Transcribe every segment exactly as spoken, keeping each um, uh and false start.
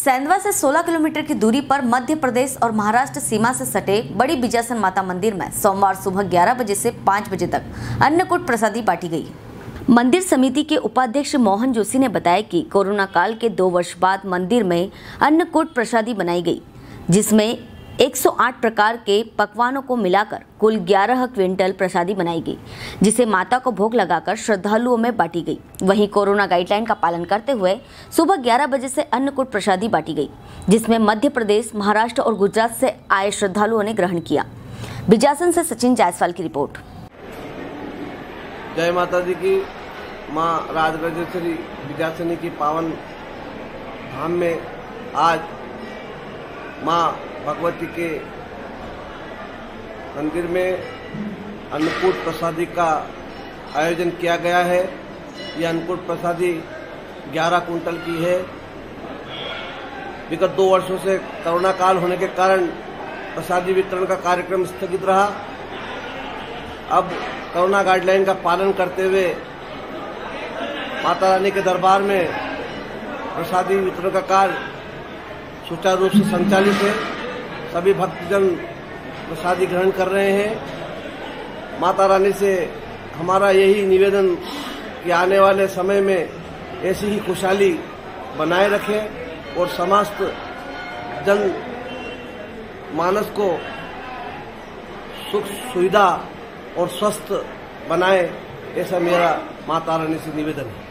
सेंधवा से सोलह किलोमीटर की दूरी पर मध्य प्रदेश और महाराष्ट्र सीमा से सटे बड़ी बिजासन माता मंदिर में सोमवार सुबह ग्यारह बजे से पाँच बजे तक अन्नकूट प्रसादी बांटी गई। मंदिर समिति के उपाध्यक्ष मोहन जोशी ने बताया कि कोरोना काल के दो वर्ष बाद मंदिर में अन्नकूट प्रसादी बनाई गई, जिसमें एक सौ आठ प्रकार के पकवानों को मिलाकर कुल ग्यारह क्विंटल प्रसादी बनाई गई, जिसे माता को भोग लगाकर श्रद्धालुओं में बांटी गई। वहीं कोरोना गाइडलाइन का पालन करते हुए सुबह ग्यारह बजे से अन्नकूट प्रसादी बांटी गई, जिसमें मध्य प्रदेश, महाराष्ट्र और गुजरात से आए श्रद्धालुओं ने ग्रहण किया। बिजासन से सचिन जायसवाल की रिपोर्ट। जय माता दी की। माँ राजराजेश्वरी बिजासनी की पावन धाम में आज माँ भगवती के मंदिर में अन्नकूट प्रसादी का आयोजन किया गया है। यह अन्नकूट प्रसादी ग्यारह कुंटल की है। विगत दो वर्षों से कोरोना काल होने के कारण प्रसादी वितरण का कार्यक्रम स्थगित रहा। अब कोरोना गाइडलाइन का पालन करते हुए माता रानी के दरबार में प्रसादी वितरण का कार्य सुचारू रूप से संचालित है। सभी भक्तजन प्रसादी ग्रहण कर रहे हैं। माता रानी से हमारा यही निवेदन कि आने वाले समय में ऐसी ही खुशहाली बनाए रखें और समस्त जन मानस को सुख सुविधा और स्वस्थ बनाए, ऐसा मेरा माता रानी से निवेदन है।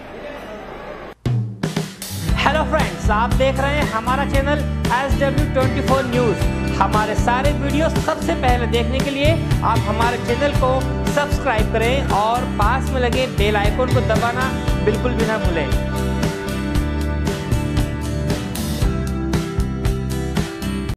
हेलो फ्रेंड्स, आप देख रहे हैं हमारा channel S W twenty four news. हमारे सारे वीडियो सबसे पहले देखने के लिए आप हमारे चैनल को सब्सक्राइब करें और पास में लगे बेल आइकन को दबाना बिल्कुल भी ना भूलें।